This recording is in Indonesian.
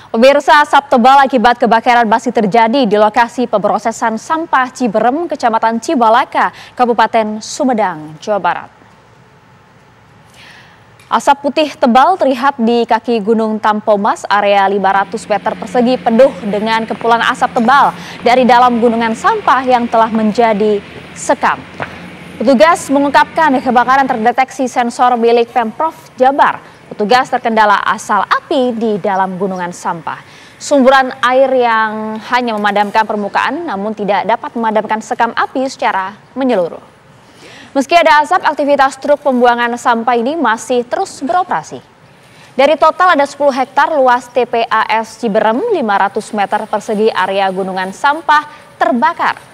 Pemirsa, asap tebal akibat kebakaran masih terjadi di lokasi pemrosesan sampah Ciberem, Kecamatan Cibalaka, Kabupaten Sumedang, Jawa Barat. Asap putih tebal terlihat di kaki Gunung Tampomas, area 500 meter persegi penuh dengan kepulan asap tebal dari dalam gunungan sampah yang telah menjadi sekam. Petugas mengungkapkan kebakaran terdeteksi sensor milik Pemprov Jabar. Petugas terkendala asal api di dalam gunungan sampah. Sumburan air yang hanya memadamkan permukaan namun tidak dapat memadamkan sekam api secara menyeluruh. Meski ada asap, aktivitas truk pembuangan sampah ini masih terus beroperasi. Dari total ada 10 hektar luas TPAS Ciberem, 500 meter persegi area gunungan sampah terbakar.